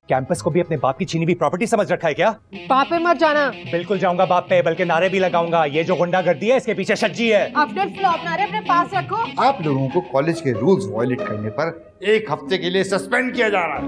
Campus को भी अपने बाप की छीनी हुई प्रॉपर्टी समझ रखा है क्या? बाप पे मत जाना। बिल्कुल जाऊंगा बाप पे, बल्कि नारे भी लगाऊंगा। ये जो गुंडागर्दी है इसके पीछे सज्जी है। अपने फ्लॉप नारे अपने पास रखो। आप लोगों को कॉलेज के रूल्स वायलेट करने पर 1 हफ्ते के लिए सस्पेंड किया जा रहा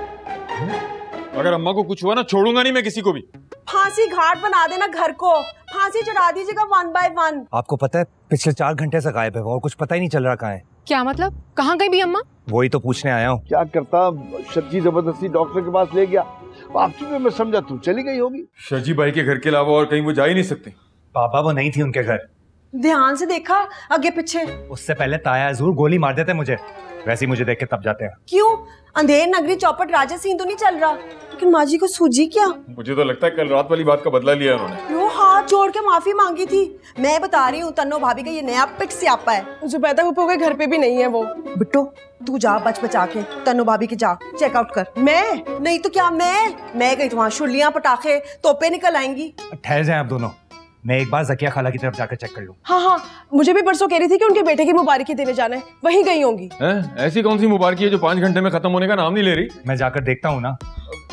है। अगर अम्मा को कुछ हुआ ना, छोड़ूंगा नहीं मैं किसी को भी। फांसी घाट बना देना घर को, फांसी चढ़ा दीजिएगा 1 by 1। आपको पता है पिछले 4 घंटे से गायब है वो और कुछ पता ही नहीं चल रहा कहाँ है। क्या मतलब? कहाँ गई भी अम्मा? वही तो पूछने आया हूँ। क्या करता, सच्ची जबरदस्ती डॉक्टर के पास ले गया। आपकी में मैं समझा तू चली गई होगी। शजी भाई के घर के अलावा और कहीं वो जा ही नहीं सकती। पापा वो नहीं थी उनके घर। ध्यान से देखा आगे पीछे? उससे पहले ताया हजूर गोली मार देते मुझे, वैसे ही मुझे देख के तब जाते हैं। क्यों? अंधेर नगरी चौपट राजा सीन तो नहीं चल रहा? लेकिन माँ जी को सूझी क्या? मुझे तो लगता है कल रात वाली बात का बदला लिया उन्होंने। वो हाथ जोड़ के माफी मांगी थी। मैं बता रही हूँ तन्नो भाभी का ये नया पिट स्यापा है। जुबैदा फूफो के घर पे भी नहीं है वो। बिट्टो तू जा बच बचा के तन्नो भाभी के जा चेकआउट कर। मैं नहीं तो क्या मैं गई तो वहाँ शुलियाँ पटाखे तोपे निकल आएंगी। ठहर जाए आप दोनों, मैं एक बार जकिया खाला की तरफ जाकर चेक कर लूं। हाँ, मुझे भी परसों कह रही थी कि उनके बेटे की मुबारकी देने जाना है, वहीं गई होंगी। ऐसी कौन सी मुबारकी है जो 5 घंटे में खत्म होने का नाम नहीं ले रही? मैं जाकर देखता हूँ ना।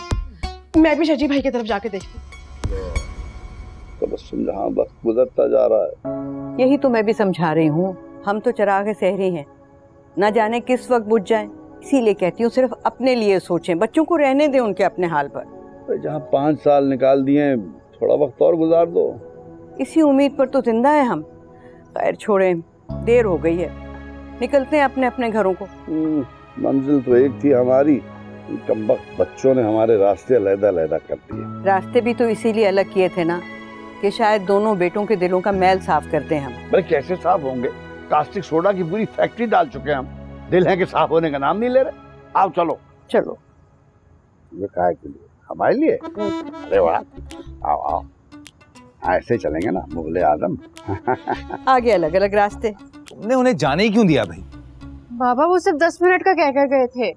मैं भी शजी भाई की तरफ जाके देखती हूँ। तबस्सुम जहाँ वक्त गुजरता जा रहा है। यही तो मैं भी समझा रही हूँ, हम तो चराग सहरी हैं, न जाने किस वक्त बुझ जाएं। इसीलिए कहती हूँ सिर्फ अपने लिए सोचें, बच्चों को रहने दें उनके अपने हाल पर। जहाँ 5 साल निकाल दिए, थोड़ा वक्त और गुजार दो। इसी उम्मीद पर तो जिंदा है हम। खैर छोड़ें, देर हो गई है, निकलते हैं अपने अपने घरों को। मंजिल तो एक थी हमारी, कमबख्त बच्चों ने हमारे रास्ते अलग-अलग कर दिए। रास्ते भी तो इसीलिए अलग किए थे ना, कि शायद दोनों बेटों के दिलों का मैल साफ कर दें हम। अरे कैसे साफ होंगे? कास्टिक सोडा की पूरी फैक्ट्री डाल चुके हैं हम। दिल है कि साफ होने का नाम नहीं ले रहे। आओ चलो चलो। ये काहे के लिए? हमारे लिए? अरे वाह, आओ आओ, ऐसे चलेंगे ना मुगले आजम। आगे अलग अलग रास्ते। तुमने उन्हें जाने ही क्यों दिया भाई? बाबा वो सिर्फ 10 मिनट का कह कर गए थे।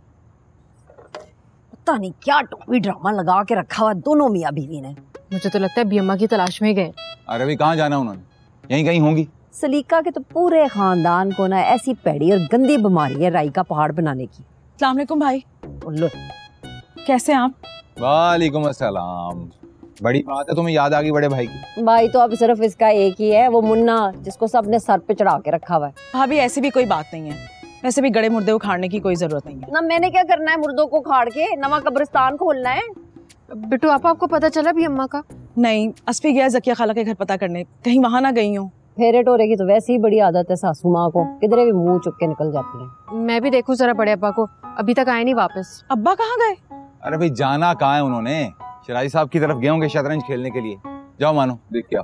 पता नहीं क्या टोपी ड्रामा लगा के रखा हुआ दोनों मियां बीवी ने। मुझे तो लगता है भी अम्मा की तलाश में गए। अरे भाई कहाँ जाना उन्होंने? यहीं कहीं होंगी। सलीका के तो पूरे खानदान को ना ऐसी पैड़ी और गंदी बीमारी है राई का पहाड़ बनाने की। अस्सलाम वालेकुम भाई। लो कैसे आप? वालेकुम अस्सलाम। बड़ी बात है, तुम्हें याद आ गई बड़े भाई की। भाई तो अब सिर्फ इसका एक ही है, वो मुन्ना जिसको सबने सर पे चढ़ा के रखा हुआ है। भाभी ऐसी भी कोई बात नहीं है, वैसे भी गड़े मुर्दे उखाड़ने की कोई जरूरत नहीं है ना। मैंने क्या करना है मुर्दों को उखाड़ के नवा कब्रिस्तान खोलना है? बिट्टू आपको पता चला भी अम्मा का? नहीं, अस्फी गया जकिया खाला के घर पता करने, कहीं वहाँ ना गई हूँ। फेरे टोरे की तो वैसे ही बड़ी आदत है सासू माँ को, किधरे भी मुंह चुक के निकल जाती है। मैं भी देखूं जरा बड़े अब्बा को, अभी तक आए नहीं वापस। अब्बा कहाँ गए? अरे भाई जाना कहाँ है उन्होंने? शराजी साहब की तरफ गए होंगे शतरंज खेलने के लिए। जाओ मानो, देख के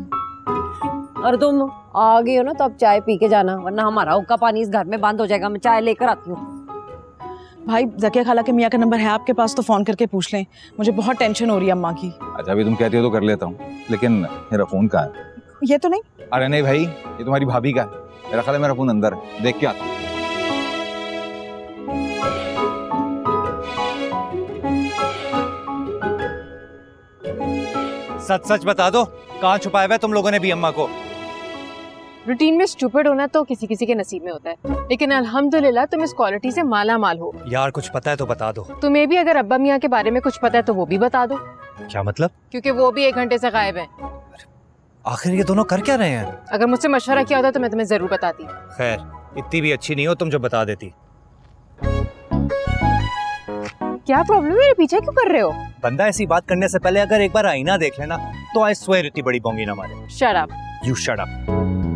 आओ। और तुम आ गई हो ना तो अब चाय पी के जाना, वरना हमारा हुक्का पानी इस घर में बंद हो जाएगा। मैं चाय लेकर आती हूँ। भाई जकिया खाला के मियाँ का नंबर है आपके पास तो फोन करके पूछ लें, मुझे बहुत टेंशन हो रही है अम्मा की। अच्छा अभी तुम कहती हो तो कर लेता हूँ, लेकिन मेरा फोन कहाँ है? ये तो नहीं। अरे नहीं भाई, ये तुम्हारी भाभी का है। मेरा ख्याल है मेरा फोन अंदर है, देख के आता हूँ। सच सच बता दो, कहाँ छुपाया हुआ है तुम लोगों ने भी अम्मा को? रूटीन में स्टूपिड होना तो किसी किसी के नसीब में होता है, लेकिन अल्हम्दुलिल्लाह तुम इस क्वालिटी से माला माल हो। यार कुछ पता है तो बता दो। तुम्हें भी अगर अब्बा मियाँ के बारे में कुछ पता है तो वो भी बता दो। क्या मतलब? क्योंकि वो भी 1 घंटे से गायब हैं। आखिर ये दोनों कर क्या रहे हैं? अगर मुझसे मशवरा किया होता तो मैं तुम्हें जरूर बताती। खैर इतनी भी अच्छी नहीं हो तुम जो बता देती। क्या प्रॉब्लम है? मेरे पीछे क्यों कर रहे हो? बंदा ऐसी बात करने से पहले अगर एक बार आईना देख लेना तो आई स्वेयर इतनी बड़ी बोंगी ना मारे। Shut up. You shut up.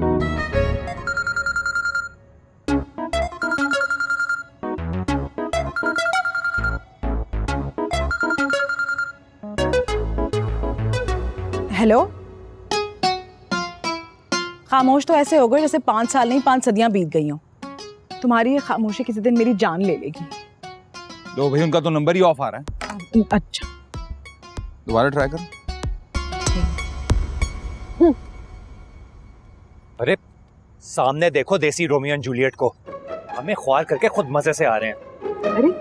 Hello. खामोश तो ऐसे हो गए जैसे 5 साल नहीं 5 सदियां बीत गई हों। तुम्हारी ये खामोशी किसी दिन मेरी जान ले लेगी। लो भाई, उनका तो नंबर ही ऑफ आ रहा है। अच्छा दोबारा ट्राई करो। अरे सामने देखो देसी रोमियो एंड जूलियट को, हमें ख्वार करके खुद मजे से आ रहे हैं। अरे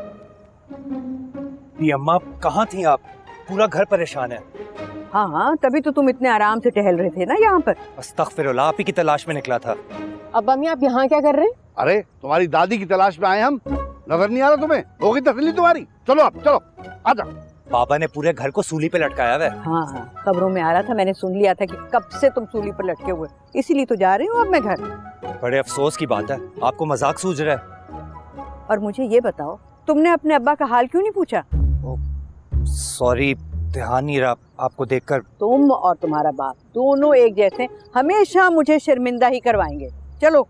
ये अम्मा कहाँ थी आप? पूरा घर परेशान है। हाँ तभी तो तुम इतने आराम से टहल रहे थे ना यहाँ पर। अस्तगफिरुल्लाह, आप ही की तलाश में निकला था। अब्बा मियाँ आप यहाँ क्या कर रहे हैं? अरे तुम्हारी दादी की तलाश में आए हम। नजर नहीं आ रहा तुम्हें? होगी तसल्ली तुम्हारी। चलो अब चलो, आजा। पापा ने पूरे घर को सूली पे लटकाया है। हाँ, खबरों में आ रहा था, मैंने सुन लिया था कि कब से तुम सूली पर लटके हुए, इसीलिए तो जा रही हूँ अब मैं घर। बड़े अफसोस की बात है, आपको मजाक सूझ रहा है। और मुझे ये बताओ, तुमने अपने अब्बा का हाल क्यों नहीं पूछा? सॉरी, ध्यान नहीं रहा आपको देखकर। तुम और तुम्हारा बाप दोनों एक जैसे, हमेशा मुझे शर्मिंदा ही करवाएंगे। चलो।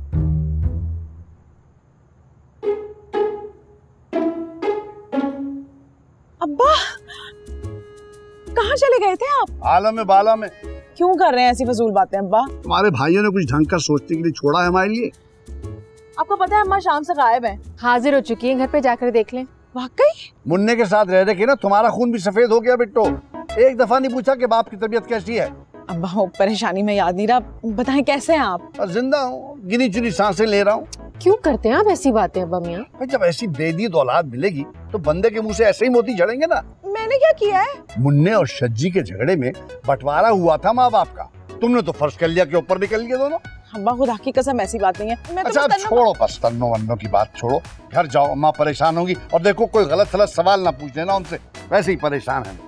अब्बा, कहाँ चले गए थे आप? आलम में बाला में। क्यों कर रहे हैं ऐसी फजूल बातें अब्बा? तुम्हारे भाइयों ने कुछ ढंग का सोचने के लिए छोड़ा है हमारे लिए। आपको पता है अम्मा शाम से गायब है। हाजिर हो चुकी है, घर पे जाकर देख लें। वाकई? मुन्ने के साथ रह रहे के ना तुम्हारा खून भी सफेद हो गया बिट्टो। एक दफा नहीं पूछा कि बाप की तबीयत कैसी है। अब्बा हो परेशानी में याद नहीं रहा, बताएं कैसे हैं आप? जिंदा हूँ, गिनी चुनी सांसें ले रहा हूँ। क्यों करते हैं आप ऐसी बातें अब्बा मियाँ? जब ऐसी बेदीद औलाद मिलेगी तो बंदे के मुंह से ऐसे ही मोती झड़ेंगे ना। मैंने क्या किया है? मुन्ने और शज्जी के झगड़े में बंटवारा हुआ था माँ बाप का, तुमने तो फर्ज कर लिया कि ऊपर निकल गए दोनों। अब्बा खुदा की कसम ऐसी बात नहीं है। मैं अच्छा अब छोड़ो, बस तन्नो वन्नो की बात छोड़ो, घर जाओ, अम्मा परेशान होगी। और देखो कोई गलत सलत सवाल ना पूछ लेना उनसे, वैसे ही परेशान है।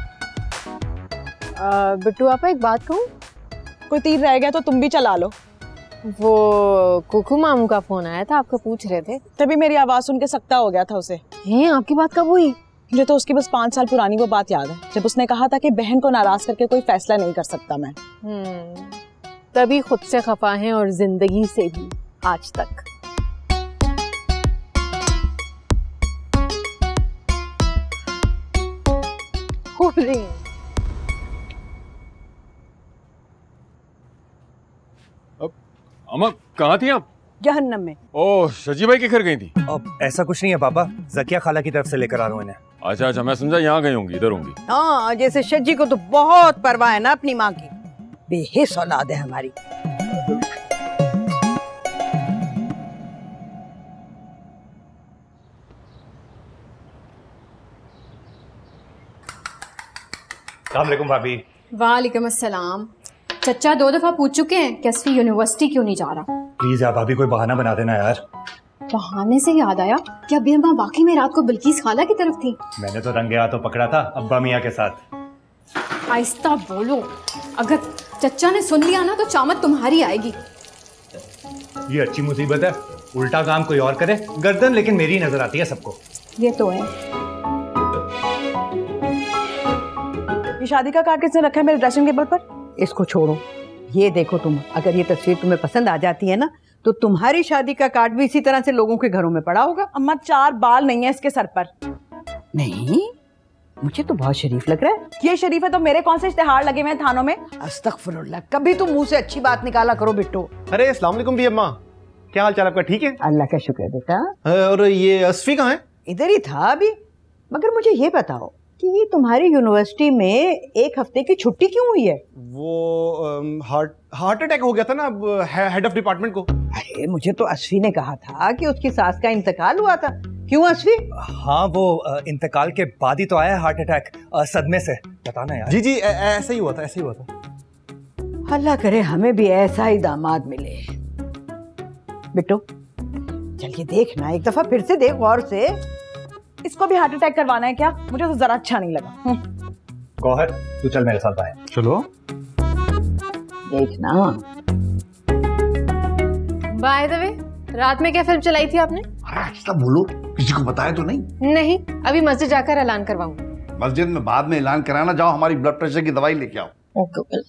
बिट्टू आपा एक बात कहूँ? कोई तीर रह गया तो तुम भी चला लो। वो कुकू मामू का फोन आया था, आपको पूछ रहे थे। तभी मेरी आवाज सुन के सकता हो गया था उसे। हैं, आपकी बात कब हुई? मुझे तो उसकी बस 5 साल पुरानी वो बात याद है, जब उसने कहा था कि बहन को नाराज करके कोई फैसला नहीं कर सकता मैं। तभी खुद से खफा हैं और जिंदगी से भी आज तक। हो रही है। अम्मा कहाँ थी आप? जहन्नम में। ओह, शजी भाई के घर गई थी? अब ऐसा कुछ नहीं है पापा, जकिया खाला की तरफ से लेकर आ रहा हूँ इन्हें। अच्छा अच्छा, मैं समझा यहाँ गई होंगी, इधर होंगी। हाँ, जैसे शज्जी को तो बहुत परवाह है ना अपनी माँ की। बेहिस औलाद है हमारी। अस्सलाम वालेकुम भाभी। वालेकुम अस्सलाम। चचा 2 दफा पूछ चुके हैं कि असफी यूनिवर्सिटी क्यों नहीं जा रहा। प्लीज आप भाभी कोई बहाना बना देना यार। बहाने से याद आया कि अभी अम्मा वाकई में रात को बिल्किस खाला की तरफ थी। मैंने तो रंगे हाथों पकड़ा था अब्बा मियाँ के साथ। आहिस्ता बोलो, अगर चचा ने सुन लिया ना तो चामत तुम्हारी आएगी। ये अच्छी मुसीबत है, उल्टा काम कोई और करे, गर्दन लेकिन मेरी नजर आती है सबको। ये तो है। ये शादी का कार्ड किसने रखा है मेरे ड्रेसिंग टेबल पर? इसको छोड़ो, ये देखो तुम, अगर ये तस्वीर तुम्हें पसंद आ जाती है ना तो तुम्हारी शादी का कार्ड भी इसी तरह से लोगों के घरों में पड़ा होगा। अम्मा 4 बाल नहीं है इसके सर पर। नहीं, मुझे तो बहुत शरीफ लग रहा है। ये शरीफ है तो मेरे कौन से इश्तेहार लगे हुए हैं थानों में? अस्तगफुरुल्लाह, कभी तुम मुंह से अच्छी बात निकाला करो बिट्टू। अरे अस्सलाम वालेकुम भी अम्मा, क्या हाल चाल आपका? ठीक है, अल्लाह का शुक्र है बेटा। और ये असफी कहाँ है? इधर ही था अभी। मगर मुझे ये बताओ कि ये तुम्हारी यूनिवर्सिटी में 1 हफ्ते की छुट्टी क्यों हुई है? वो हार्ट अटैक हो गया था ना हेड ऑफ डिपार्टमेंट को। अरे मुझे तो असफी ने कहा था कि उसकी सास का इंतकाल हुआ था। क्यों असफी? हाँ, वो इंतकाल के बाद ही तो आया हार्ट अटैक, सदमे से। बताना यार। जी ऐसा ही हुआ था, ऐसा ही हुआ था। अल्लाह करे हमें भी ऐसा ही दामाद मिले। बिट्टू चलिए देखना, एक दफा फिर से देख गौर से। इसको भी हार्ट अटैक करवाना है क्या? मुझे तो जरा अच्छा नहीं लगा। गौहर तू चल मेरे साथ बाहर। चलो देखना। बाय द वे, रात में क्या फिल्म चलाई थी आपने? अरे बोलो, किसी को बताया तो नहीं? नहीं, अभी मस्जिद जाकर ऐलान करवाऊंगा। मस्जिद में बाद में ऐलान कराना, जाओ हमारी ब्लड प्रेशर की दवाई लेके आओ। ओके।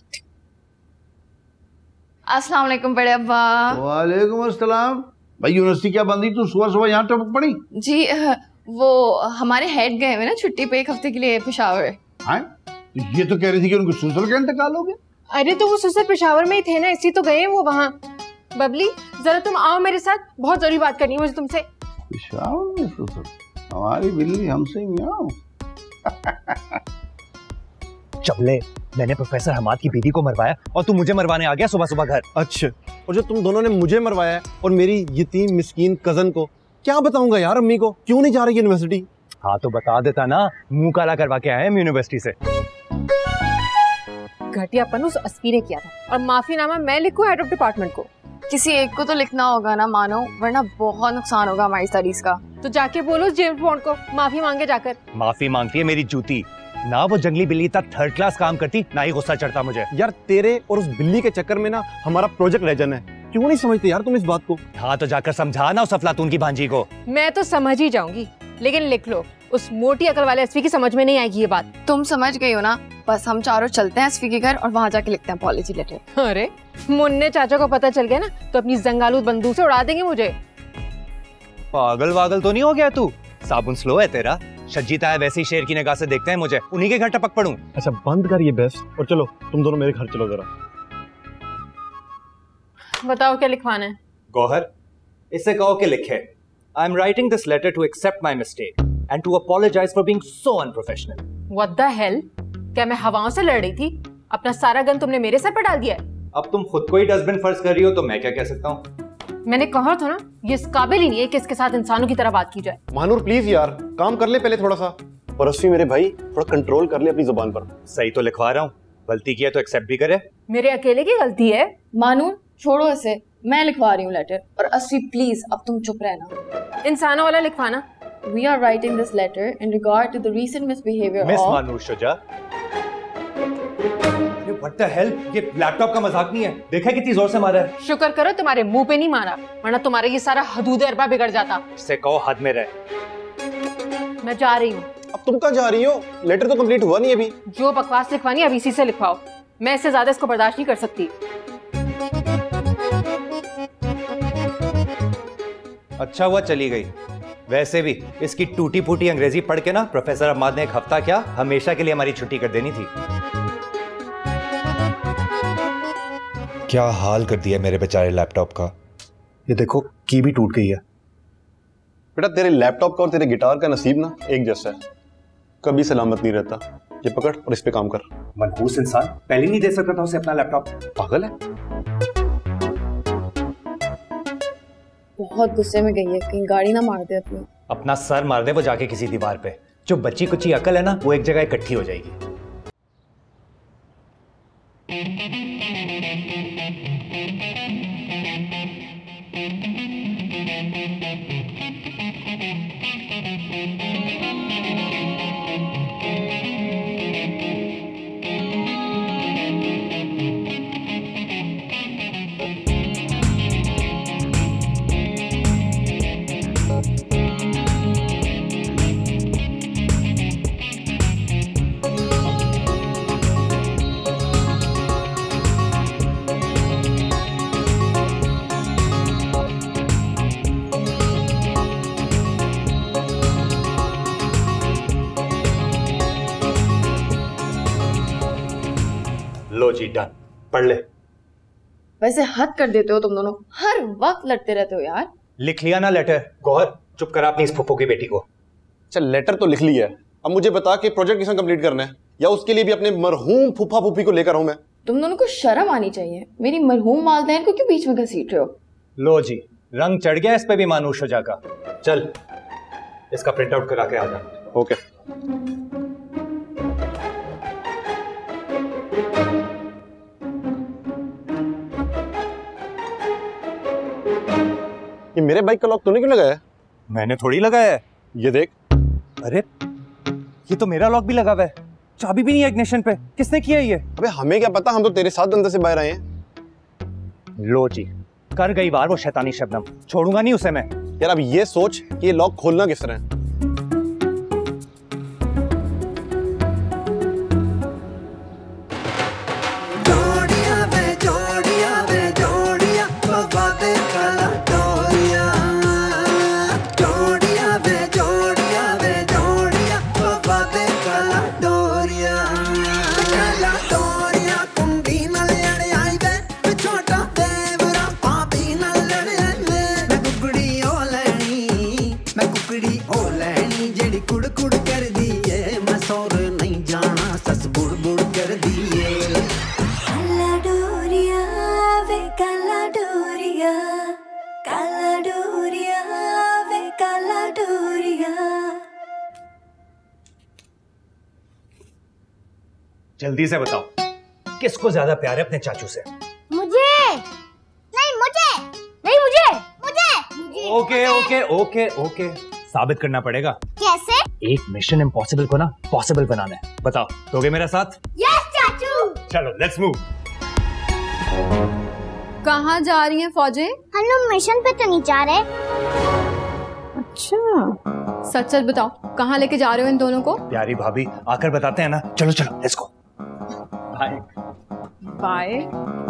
अस्सलाम वालेकुम बड़े अब्बा। वालेकुम अस्सलाम। भाई यूनिवर्सिटी क्या बंदी, तू सुबह सुबह यहाँ टपक पड़ी? जी वो हमारे हेड गए हुए ना छुट्टी पे 1 हफ्ते के लिए पेशावर। ये तो कह रही थी कि उनको सुसर का इंतकाल हो गया। अरे तो वो सुसर पेशावर में ही थे ना, इसी तो गए हैं वो वहाँ। बबली जरा तुम आओ मेरे साथ, बहुत जरूरी बात करनी है मुझे तुमसे। पेशावर में सुसर? हमारी बिल्ली हमसे मियाओ। चबले, मैंने प्रोफेसर हमाद की बीवी को मरवाया और तू मुझे मरवाने आ गया सुबह सुबह घर। अच्छा, और जो तुम दोनों ने मुझे मरवाया और मेरी यतीम मिस्कीन कजन को, क्या बताऊंगा यार अम्मी को? क्यों नहीं जा रही यूनिवर्सिटी? हाँ तो बता देता ना, मुंह काला करवा के आए हम यूनिवर्सिटी से। घटियापन उस अस्फी ने किया था और माफीनामा मैं लिखूं हेड ऑफ डिपार्टमेंट को। किसी एक को तो लिखना होगा ना मानो, वरना बहुत नुकसान होगा हमारी स्टडीज का। तो जाके बोलो जेम्स बॉन्ड को माफी मांगे जाकर। माफी मांगती है मेरी जूती ना, वो जंगली बिल्ली इतना थर्ड क्लास काम करती ना ही गुस्सा चढ़ता मुझे। यार तेरे और उस बिल्ली के चक्कर में ना हमारा प्रोजेक्ट रह जाना है। क्यों नहीं समझते यार तुम इस बात को? हाँ तो जाकर समझा ना उस अफलातून की भांजी को। मैं तो समझ ही जाऊंगी, लेकिन लिख लो, उस मोटी अकल वाले एसवी की समझ में नहीं आएगी ये बात। तुम समझ गई हो ना, बस हम चारों चलते हैं एसवी के घर और वहाँ जाके लिखते हैं अपॉलजी लेटर। अरे मुन्ने चाचा को पता चल गया ना तो अपनी जंगालूद बंदूक से उड़ा देंगे मुझे। पागल वागल तो नहीं हो गया तू? साबुन स्लो है तेरा, शज्जीता है वैसे ही शेर की निगाह से देखते हैं मुझे, उन्हीं के घर टपक पड़ूं। अच्छा बंद कर ये बेस्ट और चलो तुम दोनों मेरे घर चलो जरा। बताओ क्या लिखवाना है? गौहर, इससे कहो कि लिखे, I am writing this letter to accept my mistake and to apologise for being so unprofessional. What the hell? क्या मैं हवाओं से लड़ रही थी? अपना सारा गन तुमने मेरे सर पर डाल दिया है। अब तुम खुद को ही डस्टबिन फर्ज कर रही हो तो मैं क्या कह सकता हूँ? मैंने कहा था ना, ये इस काबिल ही नहीं है कि इसके साथ इंसानों की तरह बात की जाए। महानूर प्लीज यार काम कर ले पहले थोड़ा सा। और अस्वी मेरे भाई थोड़ा कंट्रोल कर ले अपनी जुबान पर। सही तो लिखवा रहा हूँ, गलती की है तो एक्सेप्ट भी करे। मेरे अकेले की गलती है? मानूर छोड़ो इसे, मैं लिखवा रही हूँ लेटर। और अस्वी प्लीज अब तुम चुप रहना। इंसानों वाला लिखवाना। We are writing this letter in regard to the recent misbehavior Miss of Manoor Shuja. What the hell? ये लैपटॉप का मजाक नहीं है, देखा कितनी जोर से मारा है। शुक्र करो तुम्हारे मुंह पे नहीं मारा, वरना तुम्हारा ये सारा हदूद अरबा बिगड़ जाता। इससे कहो हद में रहे। मैं जा रही हूँ। अब तुम कहाँ जा रही हो? लेटर तो कंप्लीट हुआ नहीं अभी। जो बकवास लिखवानी अब इसी से लिखवाओ, मैं इससे ज्यादा इसको बर्दाश्त नहीं कर सकती। अच्छा हुआ चली गई, वैसे भी इसकी टूटी फूटी अंग्रेजी पढ़ के ना प्रोफेसर अहमद ने एक हफ्ता क्या हमेशा के लिए हमारी छुट्टी कर देनी थी। क्या हाल कर दिया मेरे बेचारे लैपटॉप का। ये देखो की भी टूट गई है। बेटा तेरे लैपटॉप का और तेरे गिटार का नसीब ना एक जैसा है, कभी सलामत नहीं रहता। ये पकड़ और इस पे काम कर। मनहूस इंसान, पहले नहीं दे सकता था उसे अपना लैपटॉप। पागल है। बहुत गुस्से में गई है, कहीं गाड़ी ना मार दे अपनी। अपना सर मार दे वो जाके किसी दीवार पे। जो बच्ची कुची अकल है ना वो एक जगह इकट्ठी हो जाएगी। लो जी डन, पढ़ ले। वैसे हद कर देते हो तुम दोनों, हर वक्त लड़ते रहते हो यार। लिख लिया ना लेटर? गौहर चुप करा अपनी इस फुफ्फो की बेटी को। अच्छा लेटर तो लिख लिया है, अब मुझे बता कि प्रोजेक्ट किसने कंप्लीट करना है, या उसके लिए भी अपने मरहूम फूफा फूफी को लेकर आऊं मैं? तुम दोनों को शर्म आनी चाहिए, मेरी मरहूम वालदैन को क्यों बीच में घसीट रहे हो? लो जी रंग चढ़ गया इस पे भी मानूर शुजा का। चल इसका प्रिंट आउट करा के आ जा। ओके। ये मेरे बाइक का लॉक तूने क्यों लगाया है? मैंने थोड़ी लगाया है। ये देख। अरे ये तो मेरा लॉक भी लगा हुआ है, चाबी भी नहीं है इग्निशन पे। किसने किया ये? अबे हमें क्या पता, हम तो तेरे साथ अंदर से बाहर आए हैं। लो जी कर गई बार वो शैतानी शबनम, छोड़ूंगा नहीं उसे मैं। यार अब ये सोच कि ये लॉक खोलना किस तरह है। जल्दी से बताओ किसको ज्यादा प्यार है अपने चाचू से? मुझे नहीं, मुझे नहीं, मुझे मुझे मुझे। ओके ओके ओके ओके साबित करना पड़ेगा। कैसे? एक मिशन इम्पॉसिबल को ना पॉसिबल बनाना है। बताओ, दोगे मेरा साथ? यस चाचू। चलो लेट्स मूव। कहाँ जा रही हैं फौजे? हम लोग मिशन पे तो नहीं जा रहे। अच्छा, सच सच बताओ, कहाँ लेके जा रहे हो इन दोनों को? प्यारी भाभी आकर बताते हैं ना। चलो चलो लेट्स गो। Bye bye.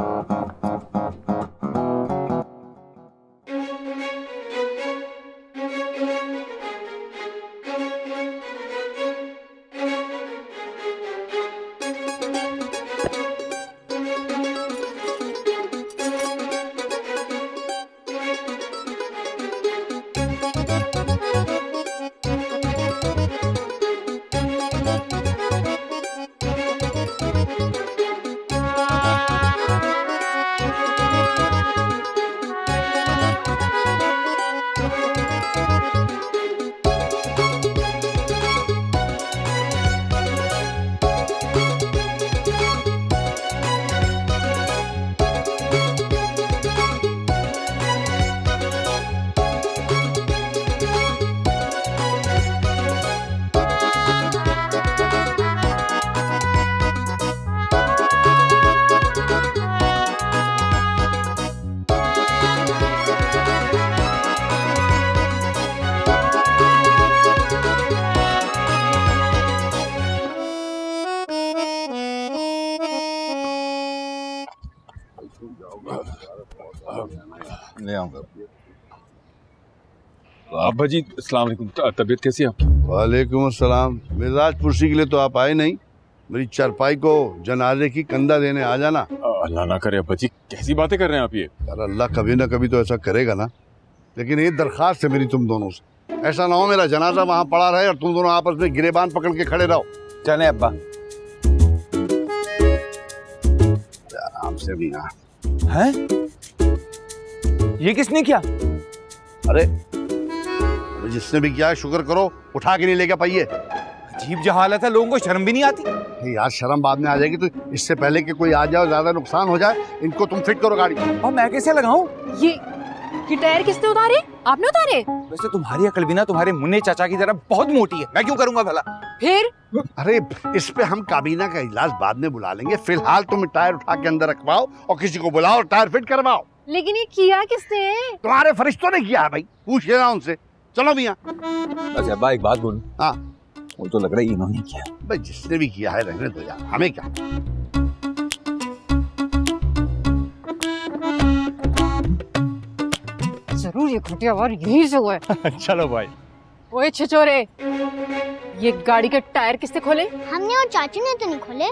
ले आऊंगा। अब्बा जी अस्सलाम वालेकुम, तबीयत कैसी है आपकी? वालेकुम अस्सलाम। मिजाज पुरसी के लिए तो आप आए नहीं, मेरी चारपाई को जनाजे की कंधा देने आ जाना। अल्लाह ना करे अब्बा जी, कैसी बातें कर रहे हैं आप ये? यार अल्लाह कभी ना कभी तो ऐसा करेगा ना। लेकिन ये दरखास्त है मेरी तुम दोनों से, ऐसा ना हो मेरा जनाजा वहाँ पड़ा रहे और तुम दोनों आपस में गिरेबान पकड़ के खड़े रहो। चले अब्बा। आराम से भी ना। हैं? ये किसने किया? अरे जिसने भी किया है शुक्र करो, उठा के नहीं लेके पाइए। अजीब जहालत है, लोगों को शर्म भी नहीं आती। यार शर्म बाद में आ जाएगी, तो इससे पहले कि कोई आ जाए और ज्यादा नुकसान हो जाए, इनको तुम फिट करो गाड़ी। और मैं कैसे लगाऊं? ये टायर किसने उतारे? आपने उतारे? वैसे तुम्हारी अकल भी ना तुम्हारे मुन्ने चाचा की तरह बहुत मोटी है, मैं क्यों करूंगा भला? फिर? अरे इस पे हम काबीना का इलाज बाद में बुला लेंगे, फिलहाल तुम टायर उठा के अंदर रखवाओ और किसी को बुलाओ और टायर फिट करवाओ। लेकिन ये किया किसने? तुम्हारे फरिश्तों ने किया है भाई, पूछ लेना उनसे। चलो भैया। अच्छा अब्बा एक बात बोलूं? हाँ। वो तो लग रहा है इन्होंने किया। भाई जिसने भी किया है रहने दो यार, हमें क्या। जरूर ये घटिया वार यहीं से हुआ है। चलो भाई। ओए छिछोरे, ये गाड़ी के टायर किसने खोले? हमने और चाचू ने तो नहीं खोले।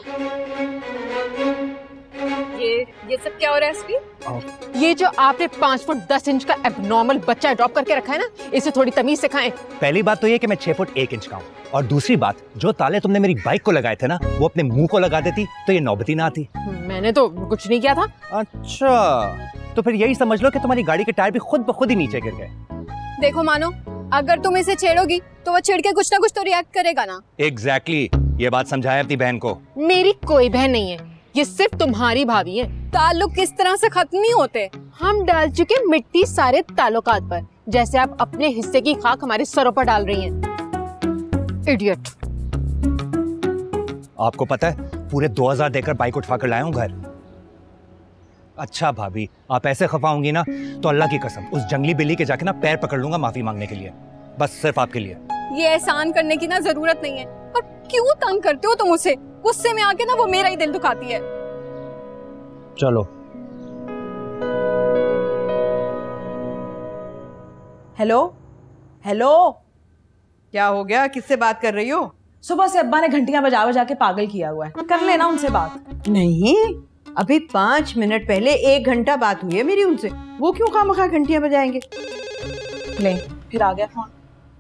ये सब क्या हो रहा है एसपी? ये जो आपने 5 फुट 10 इंच का एबनॉर्मल बच्चा अडॉप्ट करके रखा है ना, इसे थोड़ी तमीज सिखाएं। पहली बात तो ये कि मैं 6 फुट 1 इंच का हूँ, और दूसरी बात, जो ताले तुमने मेरी बाइक को लगाए थे ना, वो अपने मुंह को लगा देती तो ये नौबती ना आती। मैंने तो कुछ नहीं किया था। अच्छा, तो फिर यही समझ लो कि तुम्हारी गाड़ी के टायर भी खुद ब खुद ही नीचे गिर गए। देखो मानो, अगर तुम इसे छेड़ोगी तो वो छिड़ के कुछ ना कुछ तो रिएक्ट करेगा ना। एग्जैक्टली, ये बात समझाया अपनी बहन को। मेरी कोई बहन नहीं है, ये सिर्फ तुम्हारी भाभी है। ताल्लुक किस तरह से खत्म नहीं होते? हम डाल चुके मिट्टी सारे ताल्लुकात पर, जैसे आप अपने हिस्से की खाक हमारे सरों पर डाल रही हैं। इडियट। आपको पता है, पूरे 2000 देकर बाइक उठवा कर लाया हूँ घर। अच्छा भाभी, आप ऐसे खफा होंगी ना तो अल्लाह की कसम उस जंगली बिल्ली के जाके ना पैर पकड़ लूंगा माफी मांगने के लिए, बस सिर्फ आपके लिए। ये एहसान करने की ना जरूरत नहीं है। और क्यों तंग करते हो तुम उसे? गुस्से में आके ना वो मेरा ही दिल दुखाती है। चलो। हेलो हेलो, क्या हो गया? किससे बात कर रही हो? सुबह से अब्बा ने घंटियां बजा बजा के पागल किया हुआ है, कर लेना उनसे बात। नहीं, अभी 5 मिनट पहले 1 घंटा बात हुई है मेरी उनसे, वो क्यों खामखा घंटियां बजाएंगे? ले फिर आ गया फोन।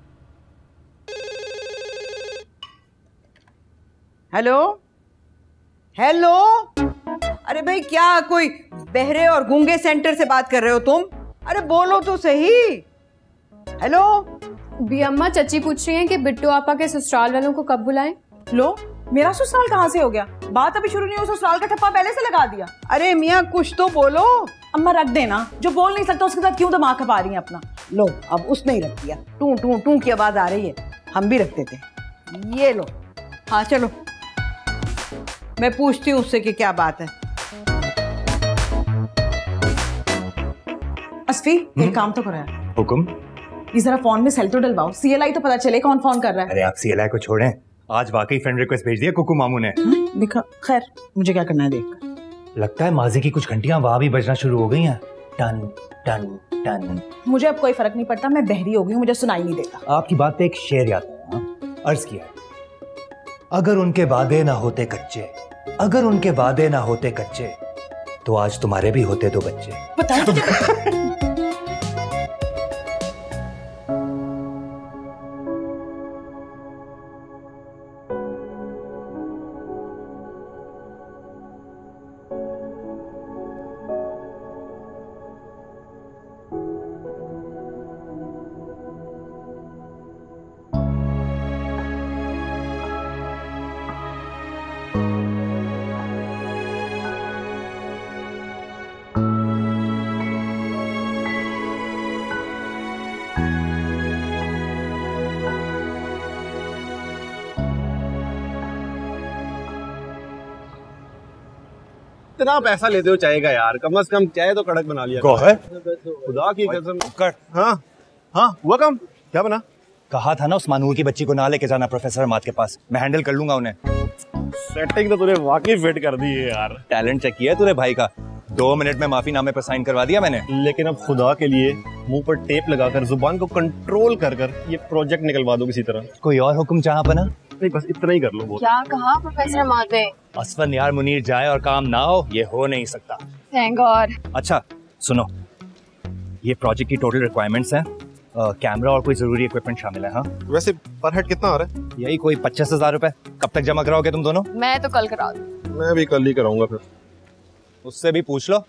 हेलो हेलो, अरे भाई क्या कोई बहरे और गूंगे सेंटर से बात कर रहे हो तुम? अरे बोलो तो सही। हेलो। भी अम्मा, चची पूछ रही हैं कि बिट्टू आपा के ससुराल वालों को कब बुलाएं। लो, मेरा ससुराल कहाँ से हो गया? बात अभी शुरू नहीं हुई, ससुराल का ठप्पा पहले से लगा दिया। अरे मियाँ कुछ तो बोलो। अम्मा रख देना, जो बोल नहीं सकता उसके साथ क्यों दिमाग खपा रही हैं अपना। लो अब उसने ही रख दिया, टू टू टू की आवाज आ रही है, हम भी रख देते। ये लो, हाँ चलो मैं पूछती हूँ उससे कि क्या बात है। असफी एक काम तो करो यार, हुक्म। ये जरा फोन में सेल तो डलवाओ, सीएलआई तो पता चले कौन फोन कर रहा है। अरे आप सीएलआई को छोड़ें, आज वाकई फ्रेंड रिक्वेस्ट भेज दिया कुकू मामू ने। दिखा, खैर मुझे क्या करना है देख। लगता है माजी की कुछ घंटियां वहां भी बजना शुरू हो गई हैं। टन टन टन। मुझे अब कोई फर्क नहीं पड़ता, मैं बहरी हो गई हूँ, मुझे सुनाई नहीं देता। आपकी बात पे एक शेर याद है, अर्ज किया, अगर उनके वादे ना होते कच्चे, अगर उनके वादे ना होते कच्चे, तो आज तुम्हारे भी होते दो बच्चे। इतना पैसा लेते हो चाय का यार, कम से कम चाय तो कड़क बना लिया। खुदा की कसम। हाँ हाँ हुआ काम, क्या बना? कहा था ना उस मानूर की बच्ची को ना लेके जाना प्रोफेसर अहमद के पास, मैं हैंडल कर लूंगा उन्हें। सेटिंग तो तूने वाकई फिट कर दी है यार। टैलेंट चेक किया है तूने भाई का, 2 मिनट में माफी नामे पर साइन करवा दिया मैंने। लेकिन अब खुदा के लिए मुंह पर टेप लगाकर जुबान को कंट्रोल कर कर ये प्रोजेक्ट निकलवा दो किसी तरह। कोई और हुक्म चाहा पना? नहीं बस इतना ही कर लो। वो क्या कहा प्रोफेसर अहमद ने? असफन यार मुनीर जाए और काम ना हो, ये हो नहीं सकता। Thank God. अच्छा सुनो, ये प्रोजेक्ट की टोटल रिक्वायरमेंट्स हैं, कैमरा और कोई जरूरी इक्विपमेंट शामिल है। हाँ वैसे पर हेड कितना आ रहा है? यही कोई 25,000 रुपए। कब तक जमा कराओगे तुम दोनों? मैं तो कल करा दूं। मैं भी कल ही कराऊंगा। फिर उससे भी पूछ लो,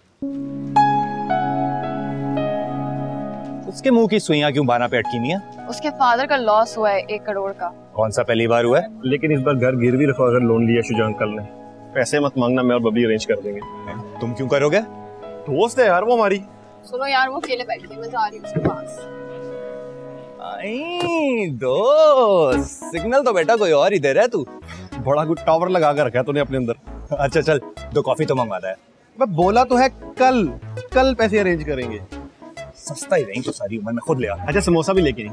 उसके मुंह की सुइयां क्यों बाना पे अटकी नहीं है? उसके फादर का लॉस हुआ है 1 करोड़ का। कौन सा पहली बार हुआ है? लेकिन इस बार घर गिरवी रखा अगर लोन लिया शुजान अंकल ने। पैसे मत मांगना, मैं और बबली अरेंज कर देंगे। तुम क्यों करोगे? दोस्त है यार वो हमारी। सुनो यार वो अकेले बैठी है, मैं जा रही हूँ उसके पास। दोस्त सिग्नल तो बेटा कोई और ही दे रहा है तू। बड़ा गुड टावर लगा कर रखा है तूने अपने अंदर। अच्छा चल 2 कॉफी तो मंगवाता है। मैं बोला तो है कल पैसे अरेंज करेंगे। सस्ता ही रहेंगे तो सारी उम्र में खुद ले आ। अच्छा समोसा भी लेके नहीं।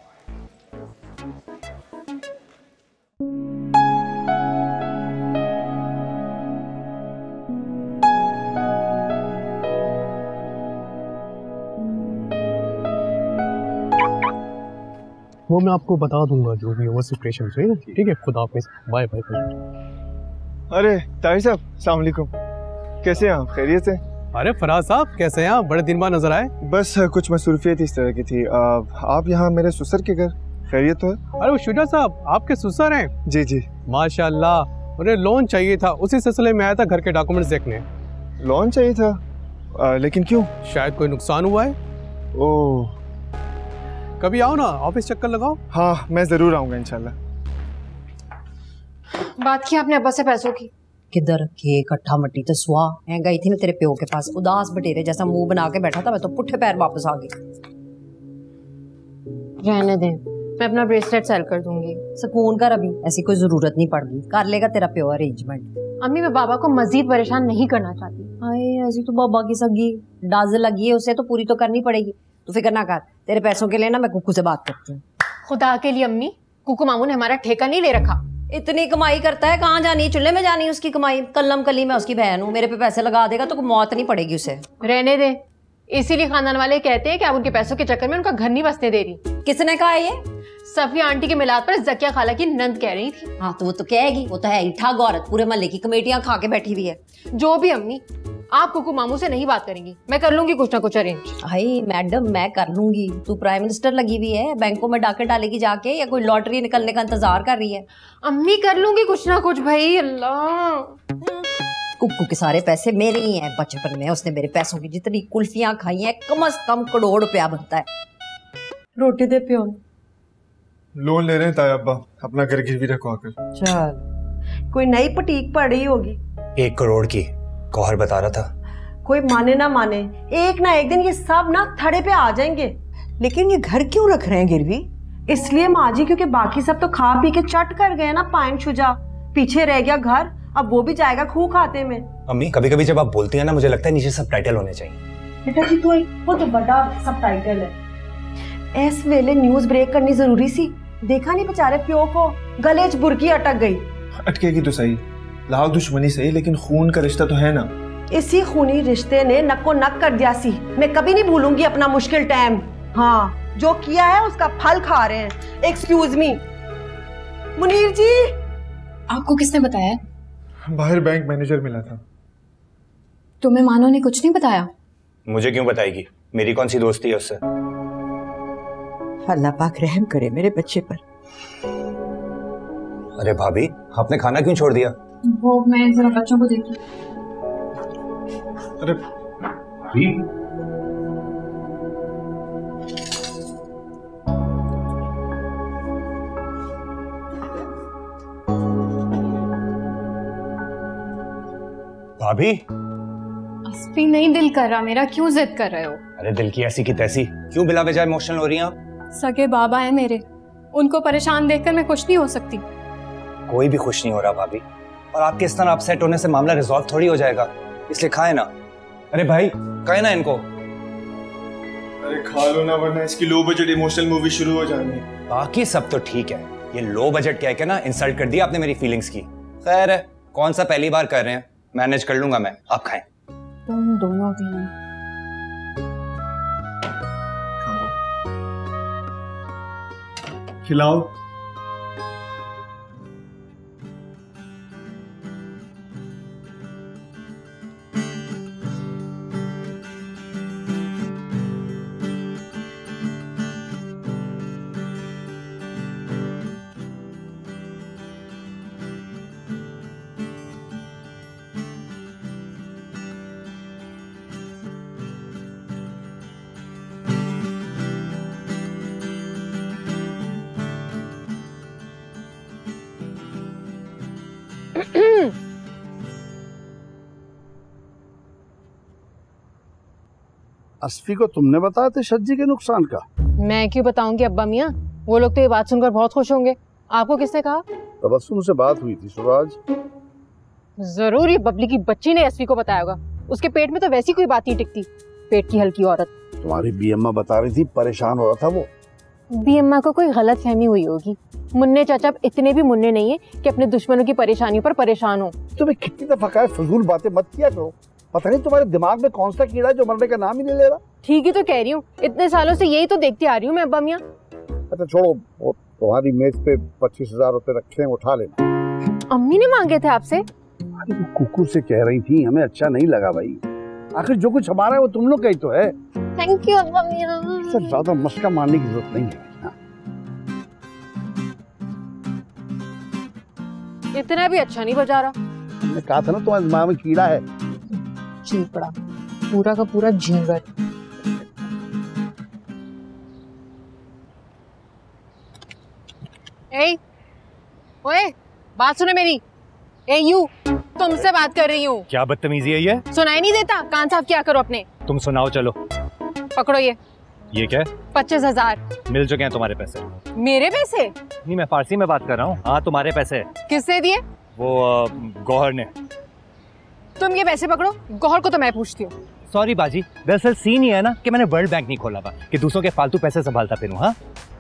वो मैं आपको बता दूंगा जो भी हो सिचुएशन है ना। ठीक है, खुदा हाफिज़, बाय बाय। अरे ताहिर साहब अस्सलाम वालेकुम, कैसे हैं आप? खैरियत से? अरे फराज साहब कैसे हैं आप, बड़े दिन बाद नजर आए। बस कुछ मसरूफियत इस तरह की थी। आप यहाँ मेरे ससुर के घर, खैरियत तो है? अरे वो शुजा साहब आपके ससुर हैं? जी जी माशाल्लाह। उन्हें लोन चाहिए था, उसी सिलसिले में आया था घर के डॉक्यूमेंट्स देखने। लोन चाहिए था? लेकिन क्यों? शायद कोई नुकसान हुआ है। ओह कभी आओ ना, ऑफिस चक्कर लगाओ। हाँ मैं जरूर आऊंगा इंशाल्लाह। बात की आपने अब्बा से पैसों की? किधर के इकट्ठा मट्टी तो सुहा है। गई थी मैं तेरे प्यो के पास, उदास बटेरे जैसा मुंह बना के बैठा था, मैं तो पुट्ठे पैर वापस आ गई। रहने दे, मैं अपना ब्रेसलेट सेल कर दूंगी। सुकून कर, अभी ऐसी कोई जरूरत नहीं पड़गी, कर लेगा तेरा प्यो अरेंजमेंट। अम्मी मैं बाबा को मजीद परेशान नहीं करना चाहती। हाय ऐसी तो बाबा की सगी डाज लगी है, उसे तो पूरी तो करनी पड़ेगी। तू फिक्र ना कर, तेरे पैसों के लिए ना मैं कुकू से बात करती हूँ। खुदा के लिए अम्मी, कुकू मामू ने हमारा ठेका नहीं ले रखा। इतनी कमाई करता है, कहाँ जानी है, चूल्हे में जानी है उसकी कमाई। कल्लम कली मैं उसकी बहन हूँ, मेरे पे पैसे लगा देगा तो मौत नहीं पड़ेगी उसे। रहने दे, इसीलिए खानदान वाले कहते हैं कि आप उनके पैसों के चक्कर में उनका घर नहीं बसने दे रही। किसने कहा ये? सफिया आंटी के मिलाद पर जकिया खाला की नंद कह रही थी। हाँ तो वो तो कहेगी, वो तो है इठा गौरत, पूरे मोहल्ले की कमेटियां खा के बैठी हुई है। जो भी अम्मी, आप कुकू मामू से नहीं बात करेंगी, मैं कर लूंगी कुछ ना कुछ अरेंज। हाय मैडम मैं कर लूंगी, तू प्राइम मिनिस्टर लगी हुई है, बैंकों में डाके डालेगी जाके या कोई लॉटरी निकलने का इंतजार कर रही है? अम्मी कर लूंगी कुछ ना कुछ भाई। अल्लाह कुक्कू के सारे पैसे मेरे ही हैं। बचपन में उसने मेरे पैसों की जितनी कुल्फियां खाई हैं, कम से कम करोड़ रुपया बनता है। रोटी दे पियो। लोन ले रहे हैं ताया अब्बा, अपना घर गिरवी रखो आकर। चल कोई नई पटीक पड़ रही होगी। 1 करोड़ की गौहर बता रहा था। कोई माने ना माने, एक ना एक दिन ये सब ना थड़े पे आ जाएंगे। लेकिन ये घर क्यों रख रहे हैं गिरवी? इसलिए माँ जी क्योंकि बाकी सब तो खा पी के चट कर गए ना पाइन शुजा, पीछे रह गया घर, अब वो भी जाएगा खूह खाते में। अम्मी कभी कभी जब आप बोलती है ना मुझे लगता है नीचे सब टाइटल होने चाहिए। बेटा जी वो तो बड़ा सब टाइटल है। इस वेले न्यूज ब्रेक करनी जरूरी सी, देखा नहीं बेचारे प्यो को गले च बुरकी अटक गई। अटकेगी तो सही, लाओ दुश्मनी सही, लेकिन खून का रिश्ता तो है ना। इसी खूनी रिश्ते ने नक्को नक कर दिया सी। मैं कभी नहीं भूलूंगी अपना मुश्किल टाइम। हाँ, जो किया है उसका फल खा रहे हैं। Excuse me Munir ji. आपको किसने बताया? बाहर बैंक मैनेजर मिला था। तुम्हें मानो ने कुछ नहीं बताया? मुझे क्यों बताएगी, मेरी कौन सी दोस्ती है उससे। अल्लाह पाक रहम करे मेरे बच्चे पर। अरे भाभी आपने खाना क्यों छोड़ दिया? वो मैं जरा बच्चों को देखी। अरे भाभी अस्फी नहीं दिल कर रहा मेरा, क्यों जिद कर रहे हो? अरे दिल की ऐसी की तैसी, क्यों बिला वजह इमोशनल हो रही हैं आप? सगे बाबा है मेरे, उनको परेशान देखकर मैं खुश नहीं हो सकती। कोई भी खुश नहीं हो रहा भाभी, और आपके इस तरह अपसेट होने से मामला रिजॉल्व थोड़ी हो जाएगा, इसलिए खाए ना। अरे भाई खाए ना इनको। अरे खा लो ना वरना इसकी लो बजट इमोशनल मूवी शुरू हो जानी। बाकी सब तो ठीक है, ये लो बजट कह के ना इंसल्ट कर दिया आपने मेरी फीलिंग्स की। खैर है, कौन सा पहली बार कर रहे हैं, मैनेज कर लूंगा मैं, आप खाएं। तुम दोनों भी खिलाओ। अस्फी को तुमने बताया थे सज्जी के नुकसान का? मैं क्यों बताऊंगी अब्बा मियाँ, वो लोग तो ये बात सुनकर बहुत खुश होंगे। आपको किसने कहा? तबस्सुम से बात हुई थी सुराज। जरूर ये बबली की बच्ची ने अस्फी को बताया होगा, उसके पेट में तो वैसी कोई बात नहीं टिकती, पेट की हल्की औरत। तुम्हारी बीएम्मा बता रही थी परेशान हो रहा था वो। बीएम्मा को कोई गलत फहमी हुई होगी। मुन्ने चाचा इतने भी मुन्ने नहीं है कि अपने दुश्मनों की परेशानियों पर परेशान हो। तुम्हें कितनी दफा कहा फजूल बातें मत किया करो, पता नहीं तुम्हारे दिमाग में कौन सा कीड़ा है जो मरने का नाम ही नहीं ले रहा। ठीक ही तो कह रही हूँ, इतने सालों से यही तो देखती आ रही हूँ मैं अब्बा मियाँ। अच्छा छोड़ो, वो तुम्हारी मेज पे 25,000 रुपए रखे हैं, उठा लेना। अम्मी ने मांगे थे आपसे? अरे वो कुकुर से कह रही थी, हमें अच्छा नहीं लगा भाई, आखिर जो कुछ हमारा है वो तुम लोग का ही तो है। थैंक यू अब्बा मियाँ। इससे ज्यादा मस्का मारने की जरूरत नहीं है। इतना भी अच्छा नहीं बजा रहा। हमने कहा था ना तुम्हारे दिमाग में कीड़ा है। चीपड़ा, पूरा का पूरा झींगर। ओए, बात सुनो मेरी। यू, तुमसे बात कर रही हूँ। क्या बदतमीजी है ये? सुनाई नहीं देता? कान साफ क्या करो अपने। तुम सुनाओ चलो। पकड़ो ये क्या है? 25,000 मिल चुके हैं तुम्हारे पैसे। मेरे पैसे? नहीं, मैं फारसी में बात कर रहा हूँ। हाँ तुम्हारे पैसे। किसने दिए? वो गौहर ने। तुम ये पैसे पकड़ो, गौहर को तो मैं पूछती हूँ। सॉरी बाजी, दरअसल सीन ये है ना कि मैंने वर्ल्ड बैंक नहीं खोला हुआ कि दूसरों के फालतू पैसे संभालता फिरूं। हाँ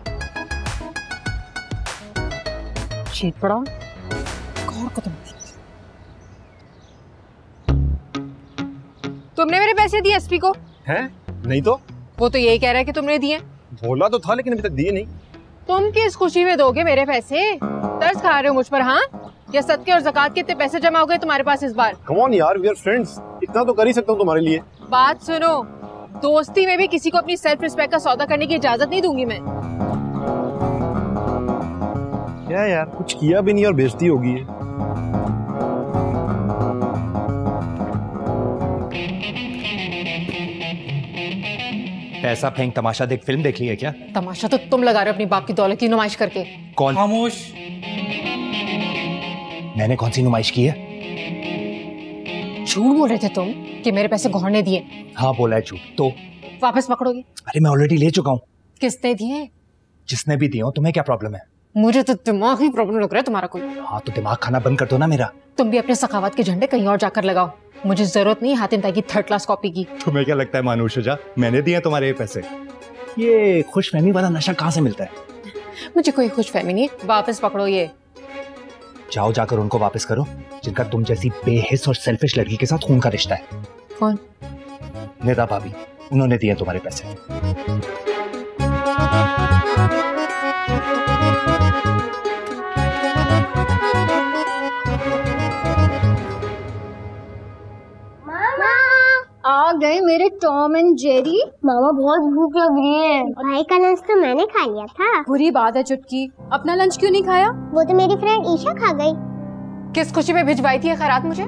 चीट पड़ा, गौहर को तुमने मेरे पैसे दिए एसपी को? हैं? नहीं तो। वो तो यही कह रहा है कि तुमने दिए। बोला तो था लेकिन अभी तक दिए नहीं। तुम किस खुशी में दोगे मेरे पैसे? तरस खा रहे हो मुझ पर? हाँ, या सदके और ज़कात के इतने पैसे जमा हो गए तुम्हारे पास इस बार? कम ऑन यार, वी आर फ्रेंड्स, इतना तो कर ही सकता हूँ तुम्हारे लिए। बात सुनो, दोस्ती में भी किसी को अपनी सेल्फ रिस्पेक्ट का सौदा करने की इजाजत नहीं दूंगी मैं। क्या यार, कुछ किया भी नहीं और बेइज्जती होगी है। पैसा फेंक तमाशा देख फिल्म देख ली है क्या? तमाशा तो तुम लगा रहे हो अपनी बाप की दौलत की नुमाइश करके। कौन? खामोश। मैंने कौन सी नुमाइश की है? झूठ बोल रहे थे तुम कि मेरे पैसे गौहर ने दिए। हाँ बोला है झूठ। तो वापस पकड़ोगे? अरे मैं ऑलरेडी ले चुका हूँ। किसने दिए? जिसने भी दिए हो, तुम्हें क्या प्रॉब्लम है? मुझे तो दिमाग ही प्रॉब्लम लग रहा है तुम्हारा कोई। हाँ तो दिमाग खाना बंद कर दो ना मेरा। तुम भी अपने सखावत के झंडे कहीं और जाकर लगाओ। मुझे जरूरत नहीं हातिम ताई की 3rd क्लास कॉपी की। तुम्हें क्या लगता है मानुषजा, मैंने दिए तुम्हारे ये पैसे? ये खुशफहमी वाला नशा कहाँ से मिलता है? मुझे कोई खुशफहमी नहीं है। वापस पकड़ो ये। जाओ जाकर उनको वापस करो जिनका तुम जैसी बेहिस और सेल्फिश लड़की के साथ खून का रिश्ता है। कौन? निदा भाभी, उन्होंने दिए तुम्हारे पैसे। आ गए मेरे टॉम एंड जेरी। मामा बहुत भूख लग रही है। भाई का लंच तो मैंने खा लिया था। बुरी बात है चुटकी, अपना लंच क्यों नहीं खाया? वो तो मेरी फ्रेंड ईशा खा गई। किस खुशी में भिजवाई थी खैरात मुझे?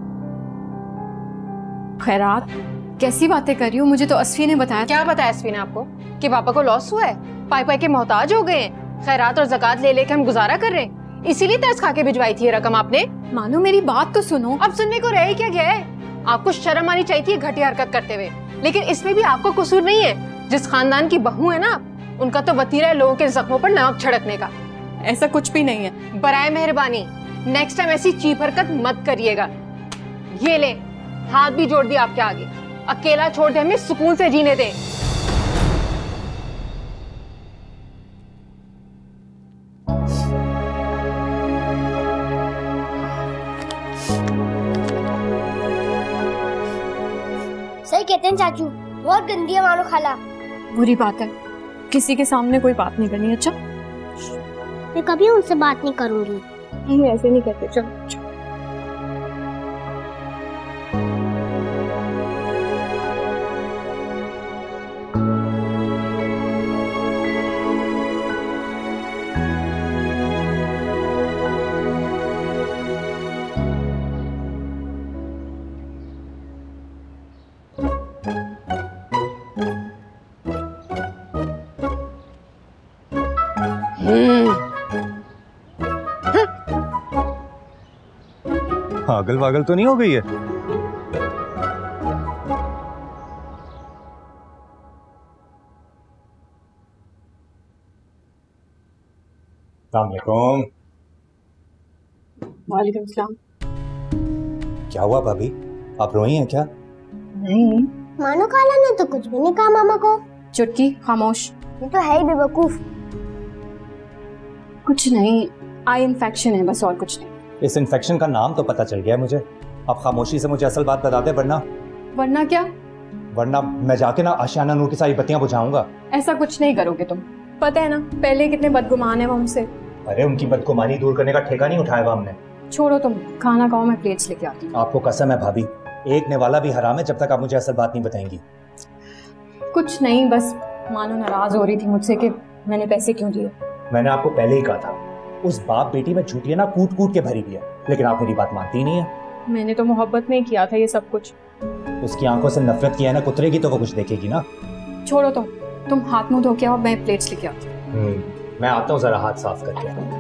खैरात? कैसी बातें कर रही हो? मुझे तो अस्फी ने बताया। क्या बताया अस्फी ने आपको? कि पापा को लॉस हुआ है, पाई पाई के मोहताज हो गए हैं, खैरात और ज़कात ले लेके हम गुजारा कर रहे हैं, इसीलिए तरस खा के भिजवाई थी ये रकम आपने। मानो मेरी बात तो सुनो। अब सुनने को रह ही क्या गया है? आपको शर्म आनी चाहिए थी घटिया हरकत करते हुए, लेकिन इसमें भी आपको कसूर नहीं है। जिस खानदान की बहू है ना, उनका तो वतीरा है लोगों के जख्मों पर नमक छिड़कने का। ऐसा कुछ भी नहीं है। बराए मेहरबानी नेक्स्ट टाइम ऐसी चीप हरकत मत करिएगा। ये ले, हाथ भी जोड़ दिया आपके आगे। अकेला छोड़ दे, हमें सुकून से जीने दें। सही कहते हैं चाचू, बहुत गंदी है मानो खाला। बुरी बात है, किसी के सामने कोई बात नहीं करनी। अच्छा, मैं कभी उनसे बात नहीं करूंगी। हम ऐसे नहीं कहते। चलो पागल वागल तो नहीं हो गई है? अस्सलामुअलैकुम। वालेकुम सलाम। क्या हुआ भाभी, आप रोई हैं क्या? नहीं, मानो खाला ने तो कुछ भी नहीं कहा मामा को। चुटकी खामोश। ये तो है ही बेवकूफ। कुछ नहीं, आई इन्फेक्शन है बस, और कुछ नहीं। इस इन्फेक्शन का नाम तो पता चल गया है मुझे। आप खामोशी से मुझे असल बात बता दे, वरना क्या? वरना मैं जाके ना आशियाना नूर की सारी बत्तियां बुझाऊंगा। ऐसा कुछ नहीं करोगे तुम, पता है ना पहले कितने बदगुमान है वो हमसे। अरे उनकी बदगुमानी दूर करने का ठेका नहीं उठाया हुआ हमने। छोड़ो तुम, खाना खाओ, मैं प्लेट्स लेके आती हूँ। आपको कसम है भाभी, एक निवाला भी हराम है जब तक आप मुझे असल बात नहीं बताएंगी। कुछ नहीं, बस मानो नाराज हो रही थी मुझसे कि मैंने पैसे क्यों दिए। मैंने आपको पहले ही कहा था, उस बाप बेटी में झूठियां ना कूट कूट के भरी हुई है, लेकिन आप मेरी बात मानती नहीं है। मैंने तो मोहब्बत में किया था ये सब कुछ। उसकी आंखों से नफरत किया है ना, कुतरेगी तो वो कुछ देखेगी ना। छोड़ो तुम हाथ मुंह धो के आओ, मैं प्लेट्स लेके आती हूँ। मैं आता हूँ जरा हाथ साफ करके।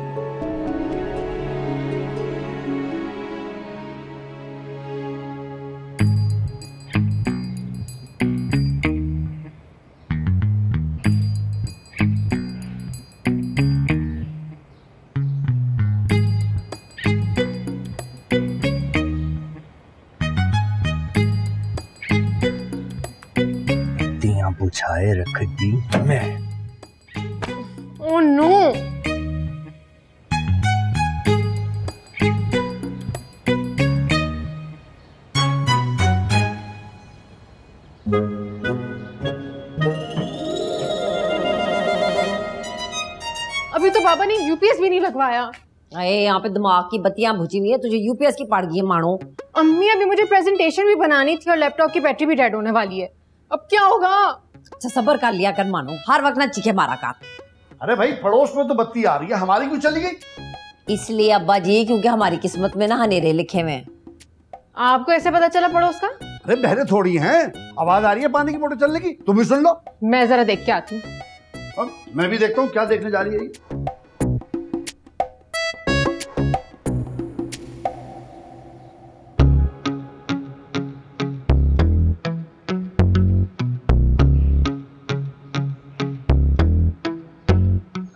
बुझाए रख दी मैं। ओह नो, अभी तो बाबा ने यूपीएस भी नहीं लगवाया। अरे यहाँ पे दिमाग की बत्तियां बुझी हुई है, तुझे यूपीएस की पड़ गई है मानो। अम्मी अभी मुझे प्रेजेंटेशन भी बनानी थी और लैपटॉप की बैटरी भी डेड होने वाली है, अब क्या होगा? अच्छा सब्र कर लिया कर मानो, हर वक्त ना चीखे मारा कर। अरे भाई पड़ोस में तो बत्ती आ रही है, हमारी क्यों चली गई? इसलिए अब्बा जी, क्योंकि हमारी किस्मत में ना हनेरे लिखे हुए हैं। आपको ऐसे पता चला पड़ोस का? अरे बहरे थोड़ी हैं, आवाज आ रही है पानी की मोटर चलने की, तुम भी सुन लो। मैं जरा देख के आती हूँ। मैं भी देखता हूँ क्या देखने जा रही है ये।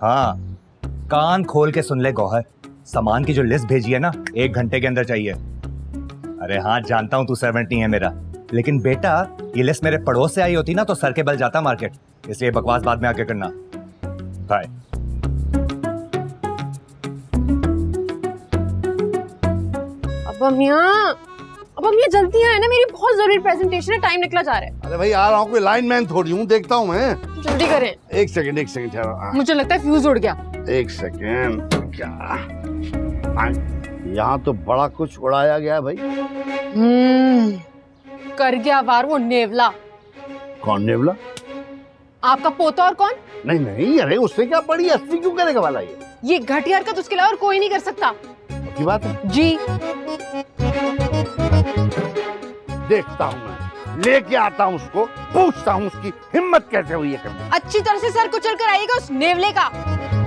हाँ, कान खोल के सुन ले गौहर, सामान की जो लिस्ट भेजी है ना 1 घंटे के अंदर चाहिए। अरे हाँ, जानता हूँ तू सर्वेंट नहीं है मेरा, लेकिन बेटा ये लिस्ट मेरे पड़ोस से आई होती ना तो सर के बल जाता मार्केट, इसलिए बकवास बाद में आके करना। बाय। अब हम जल्दी है ना, मेरी बहुत जरूरी प्रेजेंटेशन है, टाइम निकला जा रहा है। अरे भाई आ रहा हूँ, कोई लाइनमैन थोड़ी हूँ, देखता हूँ मैं। जल्दी करें। एक सेकंड ठहरो। मुझे लगता है फ्यूज उड़ गया। एक सेकंड, क्या यहाँ तो बड़ा कुछ उड़ाया गया भाई। कर गया वार वो नेवला। कौन नेवला? आपका पोता और कौन? नहीं, अरे उससे क्या पड़ी, 80 क्यों करेगा वाला ये घटिया हरकत उसके अलावा और कोई नहीं कर सकता। की बात है जी। देखता हूँ मैं, लेके आता हूँ उसको, पूछता हूँ उसकी हिम्मत कैसे हुई है करने। अच्छी तरह से सर कुचल कर आएगा उस नेवले का।